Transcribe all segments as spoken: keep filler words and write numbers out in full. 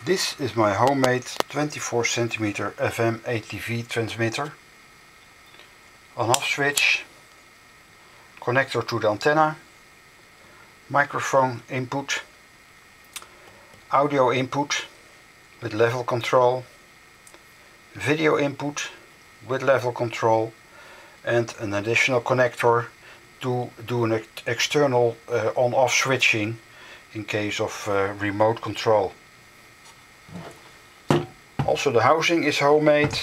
This is my homemade twenty-four centimeter F M A T V transmitter. On-off switch, connector to the antenna, microphone input, audio input with level control, video input with level control, and an additional connector to do an ex external uh, on-off switching in case of uh, remote control. Also, the housing is homemade,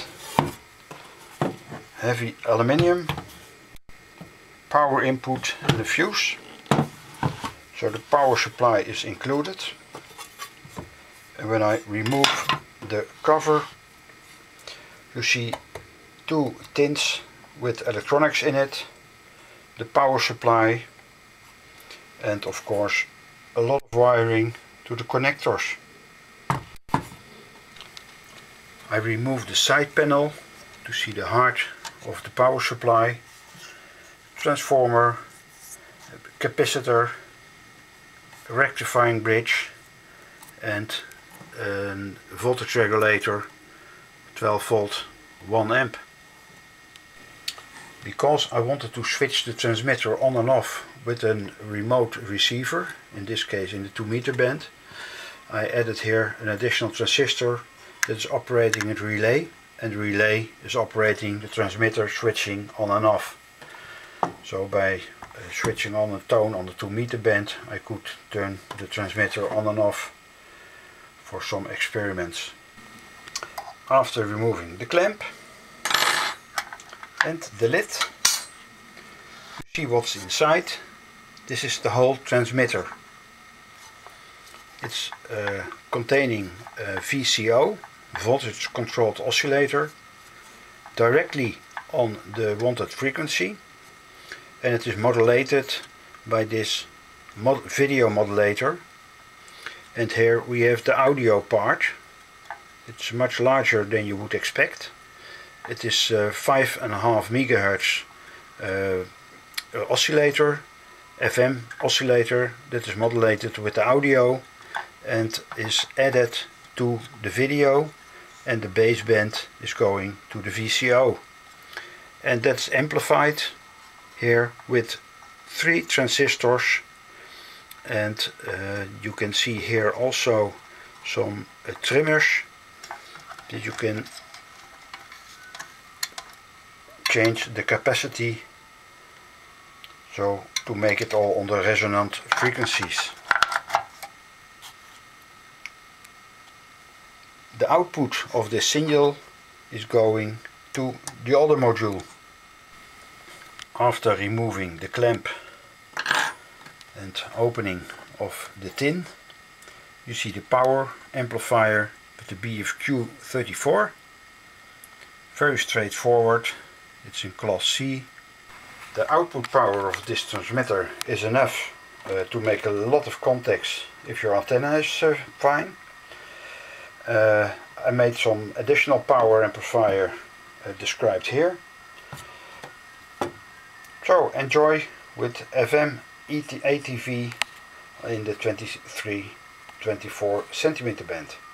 heavy aluminium, power input and the fuse, so the power supply is included. And when I remove the cover, you see two tins with electronics in it, the power supply, and of course a lot of wiring to the connectors. I remove the side panel to see the heart of the power supply, transformer, capacitor, rectifying bridge, and a voltage regulator, twelve volt, one amp. Because I wanted to switch the transmitter on and off with a remote receiver, in this case in the two meter band, I added here an additional transistor that is operating a relay, and the relay is operating the transmitter switching on and off. So by uh, switching on a tone on the two meter band, I could turn the transmitter on and off for some experiments. After removing the clamp and the lid, you see what's inside. This is the whole transmitter. It's uh, containing a V C O, voltage controlled oscillator, directly on the wanted frequency, and it is modulated by this mod video modulator. And here we have the audio part. It's much larger than you would expect. It is uh, five and a half megahertz uh, oscillator, F M oscillator, that is modulated with the audio and is added to the video, and the baseband is going to the V C O. And that's amplified here with three transistors, and uh, you can see here also some uh, trimmers that you can change the capacity, so to make it all on the resonant frequencies. The output of this signal is going to the other module. After removing the clamp and opening of the tin, you see the power amplifier with the B F Q thirty-four. Very straightforward, it's in class C. The output power of this transmitter is enough uh, to make a lot of contacts if your antenna is uh, fine. Uh, I made some additional power amplifier uh, described here. So enjoy with F M A T V in the twenty-three twenty-four centimeter band.